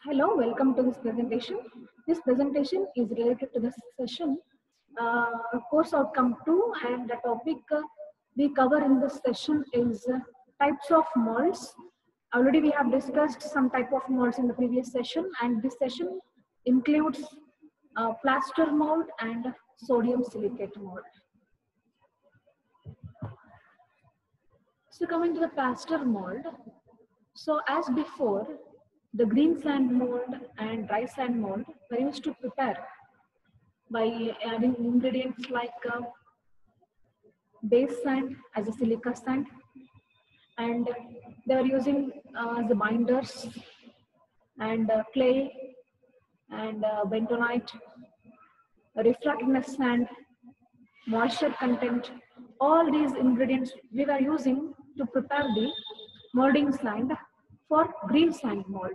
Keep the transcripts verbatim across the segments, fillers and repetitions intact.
Hello, welcome to this presentation. This presentation is related to the session uh, course outcome two, and the topic uh, we cover in this session is uh, types of molds. Already we have discussed some type of molds in the previous session, and this session includes uh, plaster mold and sodium silicate mold. So coming to the plaster mold, so as before, the green sand mold and dry sand mold were used to prepare by adding ingredients like uh, base sand as a silica sand, and they were using uh, the binders and uh, clay and uh, bentonite, refractoriness sand, moisture content. All these ingredients we were using to prepare the molding sand for green sand mold.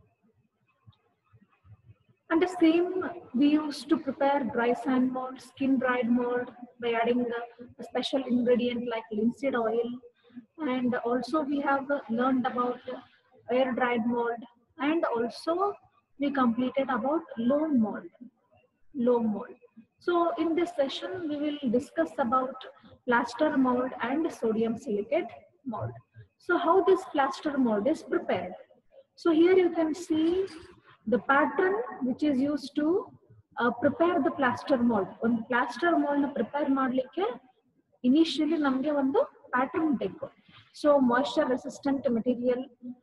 And the same we used to prepare dry sand mold, skin dried mold by adding a, a special ingredient like linseed oil. And also we have learned about air dried mold, and also we completed about loam mold. Loam mold. So in this session we will discuss about plaster mold and sodium silicate mold. So how this plaster mold is prepared. So here you can see the pattern which is used to uh, prepare the plaster mold. One plaster mold prepare madlikke initially namge ಒಂದು pattern ಬೇಕು. So moisture resistant material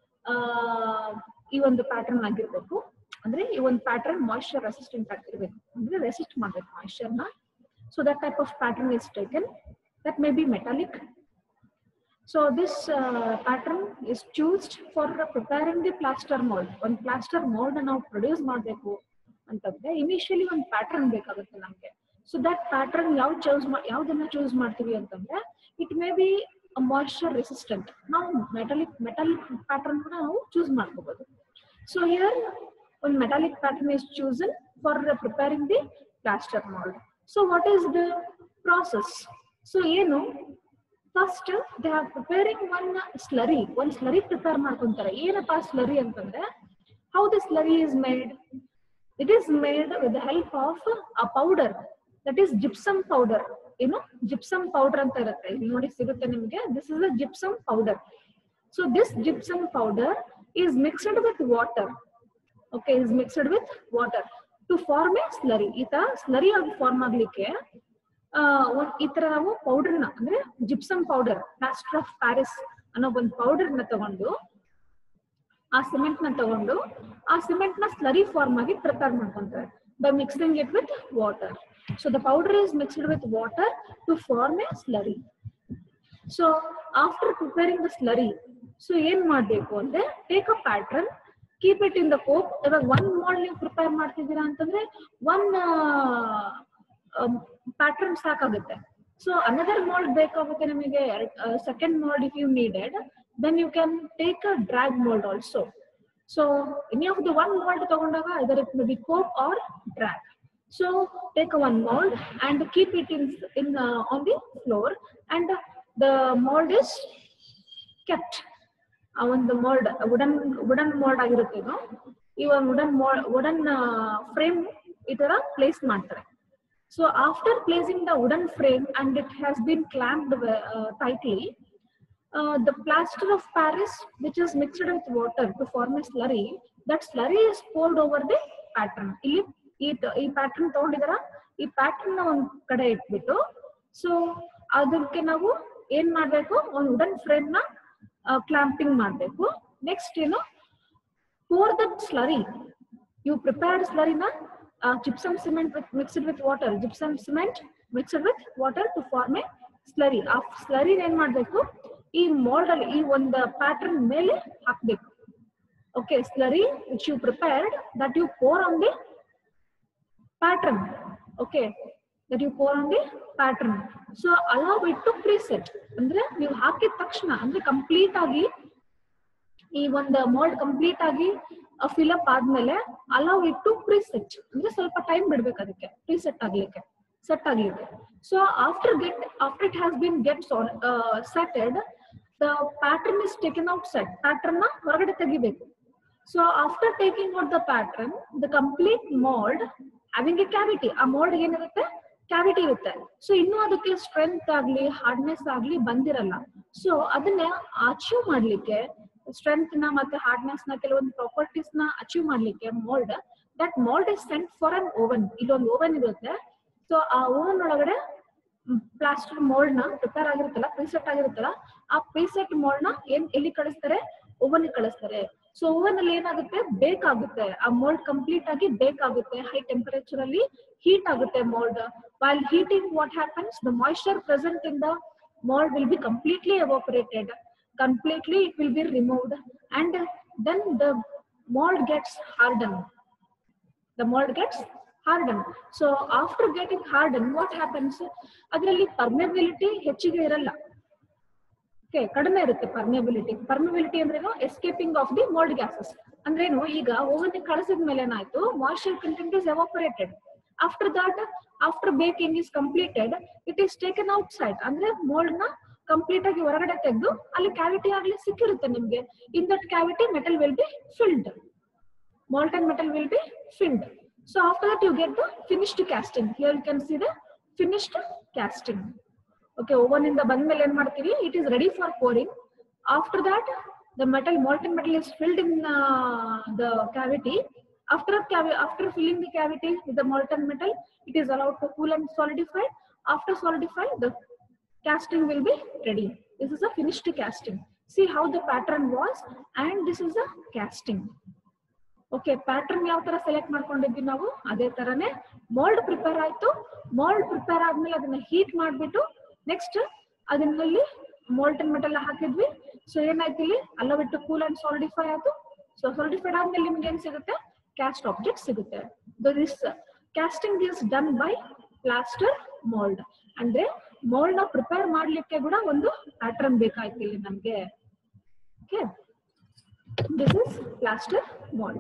ಈ ಒಂದು pattern ಆಗಿರಬೇಕು. ಅಂದ್ರೆ ಈ ಒಂದು pattern moisture resistant ಆಗಿರಬೇಕು. ಅಂದ್ರೆ resist ಮಾಡಬೇಕು moisture ನ. So that type of pattern is taken. That may be metallic. So this uh, pattern is chosen for preparing the plaster mold. One plaster mold now produce ಮಾಡಬೇಕು ಅಂತಂದ್ರೆ initially ಒಂದು pattern ಬೇಕಾಗುತ್ತೆ ನಮಗೆ. So that pattern ಯಾವ choose ಯಾವುದನ್ನ choose ಮಾಡ್ತೀವಿ ಅಂತಂದ್ರೆ it may be a moisture resistant. ನಾವು metallic metallic pattern ಕೂಡ ನಾವು choose ಮಾಡ್ಕೋಬಹುದು. So here one metallic pattern is chosen for preparing the plaster mold. So what is the process? So ಏನು first they are preparing one slurry. One slurry prepare ಮಾಡ್ಕೊಂತಾರೆ. ಏನಪ್ಪಾ slurry ಅಂತಂದ್ರೆ how the slurry is made? It is made with the help of a powder, that is gypsum powder. You know, gypsum powder ಅಂತ ಇರುತ್ತೆ. ಇಲ್ಲಿ ನೋಡಿ ಸಿಗುತ್ತೆ ನಿಮಗೆ. This is a gypsum powder. So this gypsum powder is mixed with water. Okay, is mixed with water to form a slurry. ಈ ತರ slurry ಆಗಿ form ಆಗ್ಲಿಕ್ಕೆ ಈ ತರ ನಾವು ಪೌಡರ್ ನ ಅಂದ್ರೆ gypsum powder, plaster of Paris ಅನ್ನೋ ಒಂದು ಪೌಡರ್ ನ ತಗೊಂಡು ಆ ಸಿಮೆಂಟ್ ನ ತಗೊಂಡು ಆ ಸಿಮೆಂಟ್ ನ ಸ್ಲರಿ ಫಾರ್ಮ್ ಆಗಿ ಪ್ರಿಪೇರ್ ಮಾಡ್ಕೊಂತಾರೆ by mixing it with water. So the powder is mixed with water to form a slurry. So after preparing the slurry, so ಏನ್ ಮಾಡ್ಬೇಕು ಅಂದ್ರೆ take a pattern, keep it in the cope. ಇವಾಗ one mould ನೀವು prepare ಮಾಡ್ತಿದ್ದೀರಾ ಅಂತಂದ್ರೆ one pattern ಸಾಕಾಗುತ್ತೆ. So another mould ಬೇಕಾಗುತ್ತೆ ನಿಮಗೆ second mould if you needed, then you can take a drag mould also. So any of the one mould ತಗೊಂಡಾಗ ಇದರ್ it may be coop R drag. So take one mould and keep it in in on the floor and the mould is kept. ಆ ಒಂದು mould wooden wooden mould ಆಗಿರುತ್ತೆ ಇದು. ಈ ಒಂದು wooden mould wooden frame ಈ ತರ place ಮಾಡ್ತಾರೆ. So after placing the wooden frame and it has been clamped uh, tightly, uh, the plaster of Paris, which is mixed with water to form a slurry, that slurry is poured over the pattern. ಇಲ್ಲಿ ಈ pattern ತಗೊಂಡಿದಾರ, ಈ pattern ನ ಒಂದ್ ಕಡೆ ಇಟ್ಬಿಟ್ಟು so ಅದಕ್ಕೆ ನಾವು ಏನ್ ಮಾಡ್ಬೇಕು, ಒಂದು ವುಡನ್ ಫ್ರೇಮ್ ನ ಕ್ಲಾಂಪಿಂಗ್ ಮಾಡ್ಬೇಕು. ನೆಕ್ಸ್ಟ್ ಏನು, pour the slurry. You prepared ಸ್ಲರಿನ Uh, gypsum cement with, mixed with water, gypsum cement mixed with water to form a slurry. ಆ slurry ಏನ್ ಮಾಡ್ಬೇಕು, ಈ mold ಅಲ್ಲಿ ಈ ಒಂದು ಪ್ಯಾಟರ್ನ್ ಮೇಲೆ ಹಾಕ್ಬೇಕು. Okay, slurry which you prepared, that you pour on the pattern. Okay, that you pour on the pattern. So allow it to preset. ಅಂದ್ರೆ ನೀವು ಹಾಕಿದ ತಕ್ಷಣ ಅಂದ್ರೆ ಕಂಪ್ಲೀಟ್ ಆಗಿ ಈ ಒಂದು mold ಕಂಪ್ಲೀಟ್ ಆಗಿ ಫಿಲಪ್ ಆದ್ಮೇಲೆ ಅಲೌ ಇಟ್ ಟು ಪ್ರಿಸೆಟ್, ಅಂದ್ರೆ ಸ್ವಲ್ಪ ಟೈಮ್ ಬಿಡ್ಬೇಕು ಅದಕ್ಕೆ ಪ್ರಿಸೆಟ್ ಆಗ್ಲಿಕ್ಕೆ, ಸೆಟ್ ಆಗ್ಲಿಕ್ಕೆ. So after get after it has been get setted, the pattern is taken out set. Pattern ನ ಹೊರಗಡೆ ತೆಗಿಬೇಕು. So after taking out the pattern, the complete mold having a cavity, a mold ಏನಿರುತ್ತೆ cavity ಇರುತ್ತೆ. So ಇನ್ನೂ ಅದಕ್ಕೆ strength ಆಗಲಿ hardness ಆಗಲಿ ಬಂದಿರಲ್ಲ. ಸೊ ಅದನ್ನ ಅಚೀವ್ ಮಾಡ್ಲಿಕ್ಕೆ ಸ್ಟ್ರೆಂತ್ ನ ಮತ್ತೆ ಹಾರ್ಡ್ನೆಸ್ ನ ಕೆಲವೊಂದು ಪ್ರಾಪರ್ಟೀಸ್ ನ ಅಚೀವ್ ಮಾಡ್ಲಿಕ್ಕೆ mould that mould is sent for an oven. ಇಲ್ಲೊಂದು ಓವನ್ ಇರುತ್ತೆ. ಸೊ ಆ ಓವನ್ ಒಳಗಡೆ ಪ್ಲಾಸ್ಟರ್ ಮೋಲ್ಡ್ ನ ಪ್ರಿಪೇರ್ ಆಗಿರುತ್ತಲ್ಲ, ಪ್ರೀಸೆಟ್ ಆಗಿರುತ್ತಲ್ಲ, ಆ ಪ್ರೀಸೆಟ್ ಮೋಲ್ಡ್ ನ ಏನ್ ಎಲ್ಲಿ ಕಳಿಸ್ತಾರೆ, ಓವನ್ ಕಳಿಸ್ತಾರೆ. ಸೊ ಓವನ್ ಅಲ್ಲಿ ಏನಾಗುತ್ತೆ, ಬೇಕ್ ಆಗುತ್ತೆ ಆ ಮೋಲ್ಡ್, ಕಂಪ್ಲೀಟ್ ಆಗಿ ಬೇಕ್ ಆಗುತ್ತೆ. ಹೈ ಟೆಂಪರೇಚರ್ ಅಲ್ಲಿ ಹೀಟ್ ಆಗುತ್ತೆ mould. While heating what happens, the moisture present in the mold will be completely evaporated, completely it will be removed, and then the mold gets hardened. The mold gets hardened. So after getting hardened, what happens, adralli permeability ಹೆಚ್ಚಿಗೆ ಇರಲ್ಲ. Okay, ಕಡಿಮೆ ಇರುತ್ತೆ permeability. Permeability ಅಂದ್ರೇನು, escaping of the mold gases. ಅಂದ್ರೇನು, ಈಗ oven ಕಳಿಸಿದ ಮೇಲೆ ಏನಾಯ್ತು, moisture content is evaporated. After that, after baking is completed, it is taken outside. ಅಂದ್ರೆ ಮೋಲ್ಡ್ ನ ಕಂಪ್ಲೀಟ್ ಆಗಿ ಹೊರಗಡೆ ತೆಗೆದು ಅಲ್ಲಿ ಕ್ಯಾವಿಟಿ ಆಗ್ಲಿ ಸಿಕ್ಕಿರುತ್ತೆ ನಿಮ್ಗೆ. In that cavity metal will be filled, molten metal will be filled. So after that you get the finished casting. Here you can see the finished casting. Okay, oven ಇಂದ ಬಂದ್ಮೇಲೆ ಏನ್ ಮಾಡ್ತೀವಿ, it is ready for pouring. After that the metal, molten metal is filled in uh, the cavity. After after filling the cavity with the molten metal, it is allowed to cool and solidify. After solidify, the casting will be ready. This is a finished casting. See how the pattern was, and this is a casting. Okay, pattern ಯಾವ ತರ select ಮಾಡ್ಕೊಂಡಿದ್ವಿ ನಾವು, ಅದೇ ತರನೇ mold prepare ಆಯ್ತು. mold prepare ಆದ್ಮೇಲೆ ಅದನ್ನ heat ಮಾಡ್ಬಿಟ್ಟು ನೆಕ್ಸ್ಟ್ ಅದನ್ನಲ್ಲಿ molten metal ಹಾಕಿದ್ವಿ. ಸೊ ಏನಾಯ್ತು, ಇಲ್ಲಿ allow it to cool and solidify ಆಯ್ತು. ಸೊ solidified ಆದ್ಮೇಲೆ ನಿಮ್ಗೆ ಏನ್ ಸಿಗುತ್ತೆ, cast object ಸಿಗುತ್ತೆ. This casting is done by plaster mold. ಅಂದ್ರೆ mold ನ ಪ್ರಿಪೇರ್ ಮಾಡ್ಲಿಕ್ಕೆ ಕೂಡ ಒಂದು ಪ್ಯಾಟರ್ನ್ ಬೇಕಾಯ್ತು ಇಲ್ಲಿ ನಮ್ಗೆ. Okay, this is plaster mold.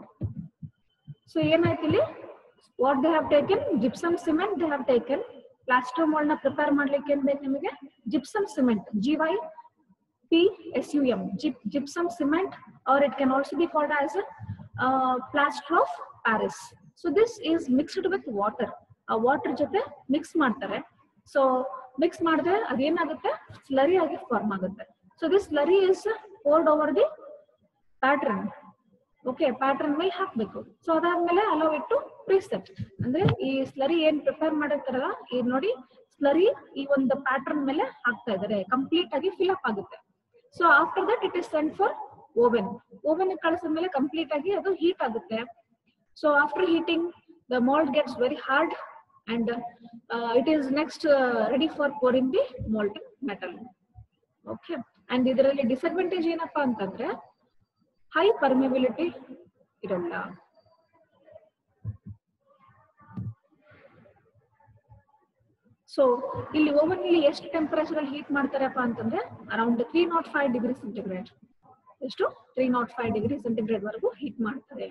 So ಏನಾಯ್ತು ಇಲ್ಲಿ, what they have taken, gypsum cement they have taken. plaster mold ನ ಪ್ರಿಪೇರ್ ಮಾಡ್ಲಿಕ್ಕೆ ಏನ್ ಬೇಕು ನಿಮಗೆ, gypsum cement, G Y P S U M, gypsum cement, or it can also be called as a uh, plaster of Paris. So this is mixed with water. ಆ water ಜೊತೆ mix ಮಾಡ್ತಾರೆ. So mix ಮಾಡಿದ್ರೆ ಅದೇನಾಗುತ್ತೆ, slurry ಆಗಿ form ಆಗುತ್ತೆ. So this slurry is poured over the pattern. Okay, pattern ಮೇಲೆ ಹಾಕ್ಬೇಕು. So ಅದಾದ್ಮೇಲೆ ಅಲೋ ಇಟ್ಟು ಪ್ರೀಸೆಟ್. ಅಂದ್ರೆ ಈ ಸ್ಲರಿ ಏನ್ ಪ್ರಿಪೇರ್ ಮಾಡಿರ್ತಾರಲ್ಲ, ಈ ನೋಡಿ ಸ್ಲರಿ ಈ ಒಂದು ಪ್ಯಾಟರ್ನ್ ಮೇಲೆ ಹಾಕ್ತಾ ಇದಾರೆ, ಕಂಪ್ಲೀಟ್ ಆಗಿ ಫಿಲ್ ಅಪ್ ಆಗುತ್ತೆ. So after that it is sent for oven. Oven ಕಳಿಸಿದ್ಮೇಲೆ ಕಂಪ್ಲೀಟ್ ಆಗಿ ಅದು ಹೀಟ್ ಆಗುತ್ತೆ. So after heating the mold gets very hard, and uh, it is next uh, ready for pouring the molten metal. Okay, and ಇದರಲ್ಲಿ disadvantage ಏನಪ್ಪಾ ಅಂತಂದ್ರೆ high ಪರ್ಮಿಬಿಲಿಟಿ ಇರಲ್ಲ. So ಇಲ್ಲಿ oven ಇಲ್ಲಿ ಎಷ್ಟು ಟೆಂಪರೇಚರ್ ಅಲ್ಲಿ ಹೀಟ್ ಮಾಡ್ತಾರಪ್ಪ ಅಂತಂದ್ರೆ around three nought five degree centigrade. ಎಷ್ಟು, three nought five degree centigrade ವರೆಗೂ ಹೀಟ್ ಮಾಡ್ತಾರೆ.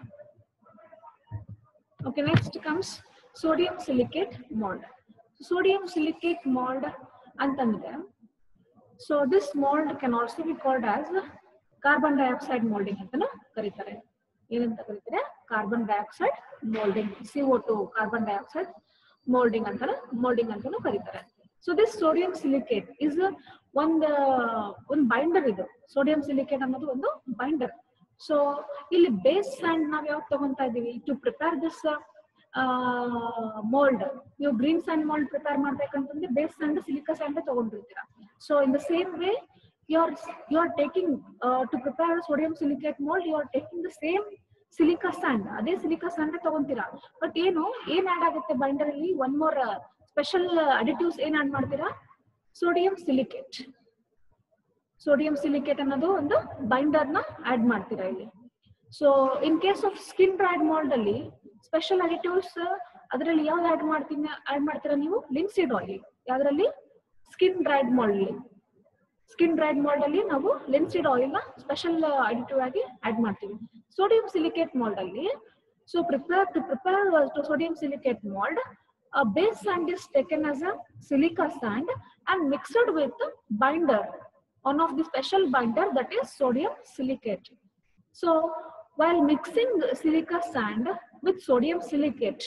Okay, next comes sodium silicate mold. Sodium silicate mold antandre, so this mold can also be called as carbon dioxide molding antana karitare. Enanta karitare, carbon dioxide molding, C O two, carbon dioxide molding antana molding antana karitare. So this sodium silicate is one uh, one binder idu. Sodium silicate ಅನ್ನೋದು ಒಂದು binder. So ಇಲ್ಲಿ base sand ನಾವ್ ಯಾವಾಗ ತಗೊಂತಾ ಇದೀವಿ, to prepare this mould. ನೀವು green sand mould prepare ಮಾಡ್ಬೇಕಂತಂದ್ರೆ base sand silica sand ತಗೊಂಡಿರ್ತೀರಾ. So in the same way you are you are taking to prepare sodium silicate mould, you are taking the same silica sand, ಅದೇ silica sand ತಗೊಂತೀರಾ. But ಏನು ಏನ್ add ಆಗುತ್ತೆ binder ಅಲ್ಲಿ, one more special additives ಏನ್ add ಮಾಡ್ತೀರಾ, sodium silicate. Sodium silicate ಅನ್ನೋದು ಒಂದು ಬೈಂಡರ್ ನ ಆಡ್ ಮಾಡ್ತೀರಾ ಇಲ್ಲಿ. So in case of skin dried mould ಅಲ್ಲಿ ಸ್ಪೆಷಲ್ ಅಡಿಟಿವ್ಸ್ ಅದರಲ್ಲಿ ಯಾವ್ದು ಆಡ್ ಮಾಡ್ತೀನಿ ಆಡ್ ಮಾಡ್ತೀರಾ ನೀವು, ಲಿನ್ಸೀಡ್ ಆಯಿಲ್. ಯಾವ್ದ್ರಲ್ಲಿ, ಸ್ಕಿನ್ ಡ್ರೈಡ್ ಮೋಲ್ಡ್ ಅಲ್ಲಿ. ಸ್ಕಿನ್ ಡ್ರೈಡ್ ಮೋಲ್ಡ್ ಅಲ್ಲಿ ನಾವು ಲಿನ್ಸೀಡ್ ಆಯಿಲ್ ನ ಸ್ಪೆಷಲ್ ಅಡಿಟಿವ್ ಆಗಿ ಆಡ್ ಮಾಡ್ತೀವಿ. ಸೋಡಿಯಂ ಸಿಲಿಕೇಟ್ ಮೋಲ್ಡ್ ಅಲ್ಲಿ, so prepare to prepare to sodium silicate mould, a base sand is taken as a silica sand and mixed with binder, one of the special binder, that is sodium silicate. So while mixing silica sand with sodium silicate,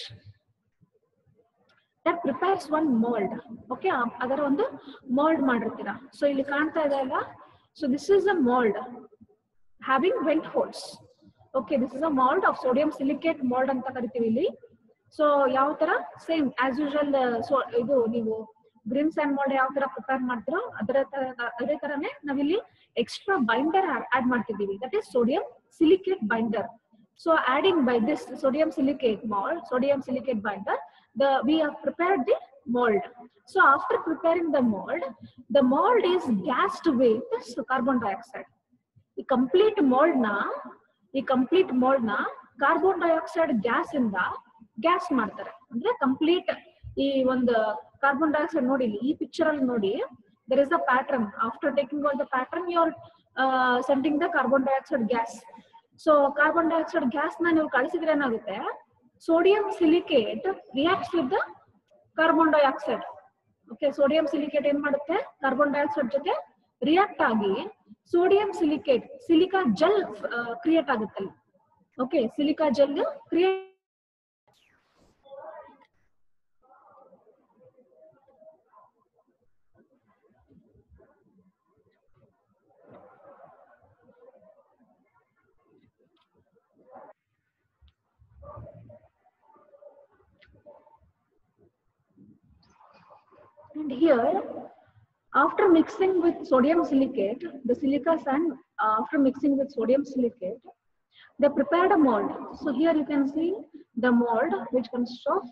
that prepares one mold. Okay, ಅದರ ಒಂದು mold ಮಾಡಿರ್ತೀರಾ. So ಇಲ್ಲಿ ಕಾಣ್ತಾ ಇದೆ ಅಲ್ಲ, so this is a mold having vent holes. Okay, this is a mold of sodium silicate mold ಅಂತ ಕರಿತೀವಿ ಇಲ್ಲಿ. So ಯಾವ ತರ ಸೇಮ್ ಆಸ್ ಯೂಶುವಲ್, ಸೊ ಇದು ನೀವು ಗ್ರೀನ್ ಸ್ಯಾಂಡ್ mold ಯಾವ ತರ ಪ್ರಿಪೇರ್ ಮಾಡ್ತೀರೋ ಅದರ ಅದೇ ತರನೇ ನಾವಿಲ್ಲಿ ಎಕ್ಸ್ಟ್ರಾ ಬೈಂಡರ್ ಆಡ್ ಮಾಡ್ತಿದ್ದೀವಿ, that is sodium silicate binder. So adding by this sodium silicate mold, sodium silicate binder, the we have prepared the mold. So after preparing the mold, the mold is gassed with carbon dioxide. The complete mold na, the complete mold na carbon dioxide gas inda gas ಮಾಡ್ತಾರೆ. ಅಂದ್ರೆ complete ಈ ಒಂದು carbon dioxide ನೋಡಿ, ಈ picture ಅಲ್ಲಿ ನೋಡಿ, there is a pattern. After taking all the pattern, you are uh, sending the carbon dioxide gas. So carbon dioxide gas ನ ನೀವು ಕಳಿಸಿದ್ರೆ ಏನಾಗುತ್ತೆ, sodium silicate reacts with the carbon dioxide. Okay, sodium silicate ಏನ್ ಮಾಡುತ್ತೆ, carbon dioxide ಜೊತೆ react ಆಗಿ sodium silicate silica gel create ಆಗುತ್ತೆ. Okay, silica gel create And here, after mixing with sodium silicate, the silica sand, uh, after mixing with sodium silicate, they prepared a mold. So here you can see the mold, which consists of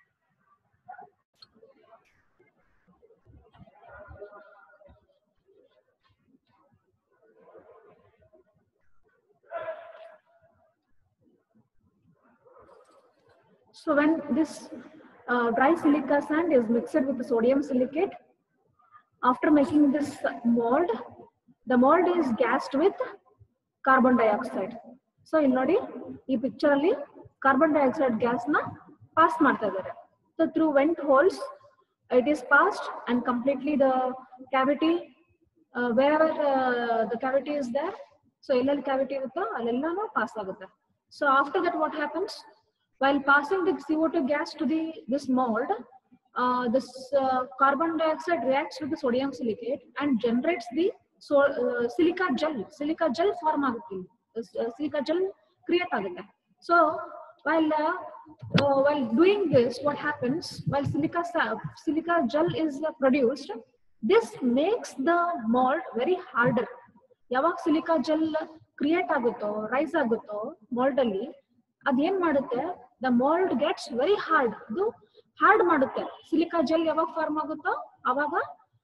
so when this uh, dry silica sand is mixed with the sodium silicate, after making this mold, the mold is gassed with carbon dioxide. So in nodi ee picture alli carbon dioxide gas na pass ಮಾಡ್ತಾ ಇದ್ದಾರೆ. So through vent holes it is passed, and completely the cavity uh, wherever uh, the cavity is there, so ಎಲ್ಲೆಲ್ಲಿ cavity ಇರುತ್ತೋ ಅಲ್ಲೆಲ್ಲಾನು pass ಆಗುತ್ತೆ. So after that what happens, while passing the C O two gas to the this mold, uh, this uh, carbon dioxide reacts with the sodium silicate and generates the so uh, silica gel. Silica gel form agutte, uh, silica gel create agutte. So while uh, uh, while doing this, what happens, while silica silica gel is uh, produced, this makes the mold very harder. ಯಾವಾಗ silica gel create ಆಗುತ್ತೋ, rise ಆಗುತ್ತೋ mold ಅಲ್ಲಿ, ಅದೇನ್ ಮಾಡುತ್ತೆ, the mould gets very hard. ಅದು hard ಮಾಡುತ್ತೆ. Silica gel ಯಾವಾಗ form ಆಗುತ್ತೋ ಅವಾಗ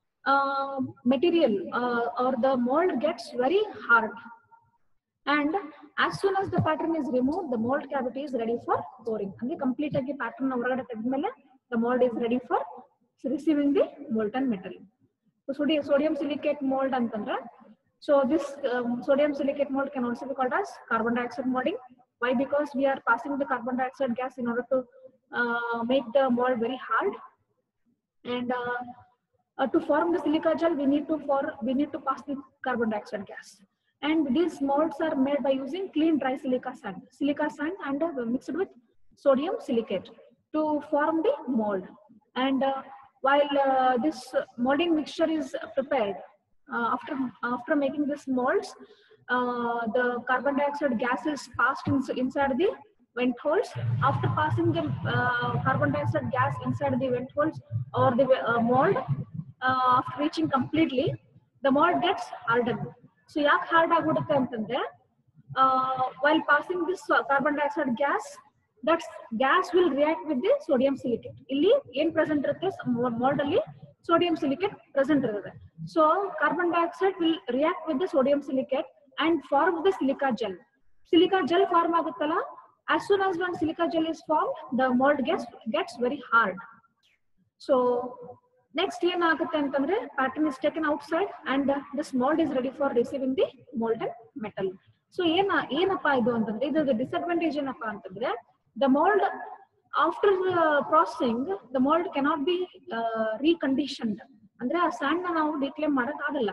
material or the mould gets very hard. And as soon as the pattern is remove, the mould cavity is ready for pouring. ಅಂದ್ರೆ complete ಆಗಿ pattern ಹೊರಗಡೆ ತೆಗೆದ್ಮೇಲೆ the mould is ready for receiving the molten metal. Sodium sodium silicate mould ಅಂತಂದ್ರೆ, so this um, sodium silicate mold can also be called as carbon dioxide molding. Why? Because we are passing the carbon dioxide gas in order to uh, make the mold very hard, and uh, uh, to form the silica gel we need to for we need to pass the carbon dioxide gas. And these molds are made by using clean dry silica sand silica sand and uh, mixed with sodium silicate to form the mold. And uh, while uh, this molding mixture is prepared, uh, after after making this molds, Uh, the carbon dioxide gas is passed in, inside the vent holes. After passing the uh, carbon dioxide gas inside the vent holes or the uh, mold, uh, after reaching completely, the mold gets hardened. So yak hard agudutte antandre, uh, while passing this uh, carbon dioxide gas, that gas will react with the sodium silicate. Illi ಏನು present irutte mold alli sodium silicate present irutte. So carbon dioxide will react with the sodium silicate and form the silica gel. Silica gel form aguttala, as soon as one silica gel is formed, the mold gets gets very hard. So next ಏನು ಆಗುತ್ತೆ ಅಂತಂದ್ರೆ, pattern is taken outside and uh, this mold is ready for receiving the molten metal. So ಏನ ಏನಪ್ಪಾ ಇದು ಅಂತಂದ್ರೆ, ಇದು disadvantage ಏನಪ್ಪಾ ಅಂತಂದ್ರೆ, the mold after the processing, the mold cannot be uh, reconditioned. ಅಂದ್ರೆ ಆ ಸ್ಯಾಂಡ್ ನ ನಾವು ಡಿಕ್ಲೇಮ್ ಮಾಡಕ್ ಆಗಲ್ಲ.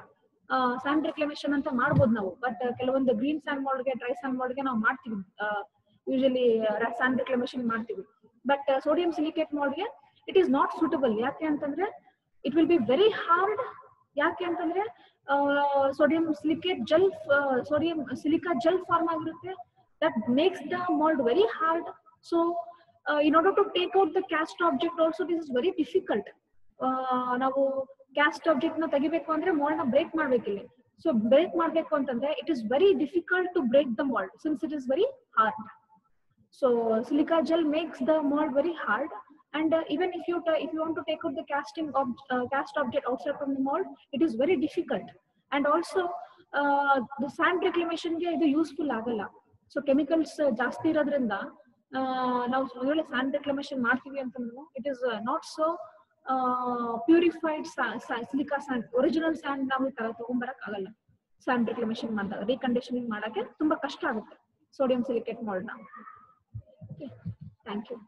ಸ್ಯಾಂಡ್ ರಿಕ್ಲಮೇಶನ್ ಅಂತ ಮಾಡ್ಬೋದು ನಾವು. ಬಟ್ ಕೆಲವೊಂದು ಗ್ರೀನ್ ಸ್ಯಾಂಡ್ ಮಾಲ್ಡ್ಗೆ ಡ್ರೈ ಸ್ಯಾಂಡ್ ಮಾಲ್ಡ್ಗೆ ನಾವು ಮಾಡ್ತೀವಿ, ಯೂಶಲಿ ಸ್ಯಾಂಡ್ ರಿಕ್ಲಮೇಶನ್ ಮಾಡ್ತೀವಿ. ಬಟ್ ಸೋಡಿಯಂ ಸಿಲಿಕೇಟ್ ಮಾಲ್ಡ್ಗೆ ಇಟ್ ಈಸ್ ನಾಟ್ ಸೂಟಬಲ್. ಯಾಕೆ ಅಂತಂದ್ರೆ it will be very hard. ಯಾಕೆ ಅಂತಂದ್ರೆ sodium silicate gel sodium silica gel form ಆಗಿರುತ್ತೆ. That makes the mould very hard. So in order to take out the cast object also this is very difficult. ನಾವು cast object ನ ತೆಗಿಬೇಕು ಅಂದ್ರೆ mould ನ break ಮಾಡ್ಬೇಕಿಲ್ಲ. So break ಮಾಡ್ಬೇಕು ಅಂತಂದ್ರೆ it is very difficult to break the mould since it is very hard. So silica gel makes the mold very hard, and uh, even if you if you want to take out the casting of uh, cast object outside from the mold, it is very difficult. And also uh, the sand reclamation ge idu useful agalla. So chemicals uh, ಜಾಸ್ತಿ ಇರೋದ್ರಿಂದ ನಾವು ಒಳ್ಳೆ sand reclamation ಮಾಡ್ತೀವಿ ಅಂತಂದ್ರೆ it is uh, not so uh, purified silica sand. Original sand ನಾವು ತರ ತಗೊಂಬರಕ್ ಆಗಲ್ಲ. Sand reclamation ಮಾಡಿದಾಗ reconditioning ಮಾಡಕ್ಕೆ ತುಂಬಾ ಕಷ್ಟ ಆಗುತ್ತೆ sodium silicate mold ನ. Okay, thank you.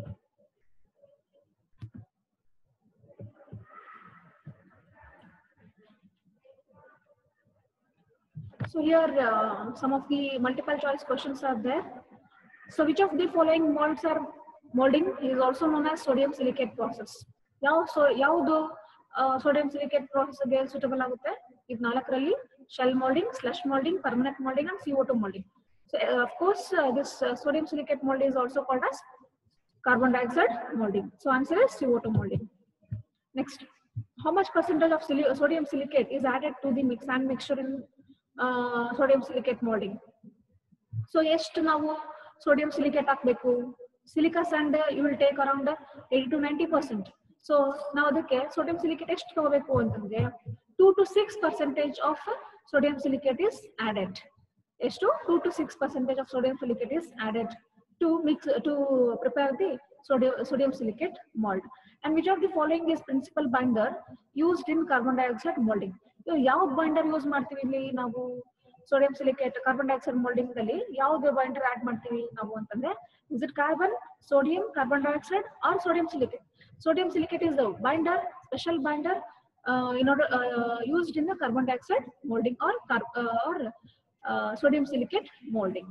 So here uh, some of the multiple choice questions are there. So which of the following molds are molding is also known as sodium silicate process? Yav so yavdu uh, sodium silicate process ge suitable agutte? Idu ನಾಲ್ಕರಲ್ಲಿ shell molding, slush molding, permanent molding and C O two molding. So uh, of course uh, this uh, sodium silicate mold is also called as carbon dioxide molding. So answer is C O two molding. Next, how much percentage of sodium silicate is added to the mix and mixture in uh, sodium silicate molding? So ಎಷ್ಟು ನಾವು sodium silicate ಹಾಕಬೇಕು? Silica sand you will take around eighty to ninety percent. So ನಾವು ಅದಕ್ಕೆ sodium silicate ಎಷ್ಟು ತಗೋಬೇಕು ಅಂತಂದ್ರೆ two to six percentage of sodium silicate is added. ಎಷ್ಟು two to six percentage of sodium silicate is added to mix to prepare the sodium sodium silicate mold. And which of the following is principal binder used in carbon dioxide molding? So ಯಾವ binder use ಮಾಡ್ತೀವಿ ಇಲ್ಲಿ ನಾವು sodium silicate carbon dioxide molding ದಲ್ಲಿ ಯಾವುದು binder add ಮಾಡ್ತೀವಿ ನಾವು ಅಂತಂದ್ರೆ is it carbon, sodium, carbon dioxide or sodium silicate? Sodium silicate is the binder, special binder uh, in order uh, used in the carbon dioxide molding or uh, or uh, sodium silicate molding.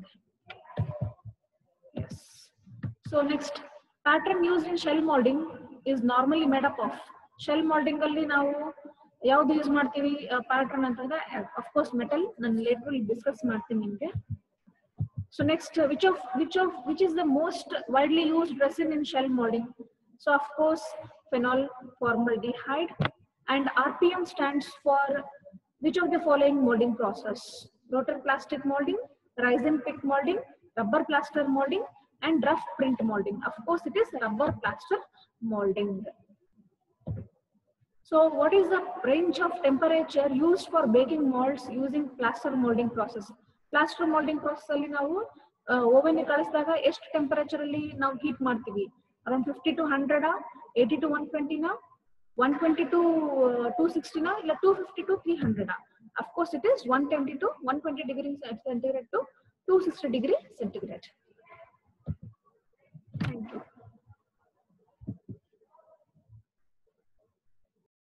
Yes. So next, pattern used in shell molding is normally made up of. Shell molding alli ನಾವು ಯಾವುದು use ಮಾಡ್ತೀವಿ pattern ಅಂತಂದ್ರೆ of course metal. ನಾನು later discuss ಮಾಡ್ತೀನಿ ನಿಮಗೆ. So next, which of which of which is the most widely used resin in shell molding? So of course phenol formaldehyde. And R P M stands for which of the following molding process? Rotor plastic molding, resin pick molding, rubber plaster molding and rough print molding. Of course it is rubber plaster molding. So what is the range of temperature used for baking molds using plaster molding process? Plaster molding process alli ನಾವು oven ಕಳಿಸಿದಾಗ ಎಷ್ಟು temperature ಅಲ್ಲಿ ನಾವು heat ಮಾಡ್ತೀವಿ? Around fifty to one hundred, eighty to one twenty, one twenty to two sixty ಇಲ್ಲ two fifty to three hundred? Of course it is one twenty to one twenty degrees centigrade to two sixty degree centigrade. Thank you.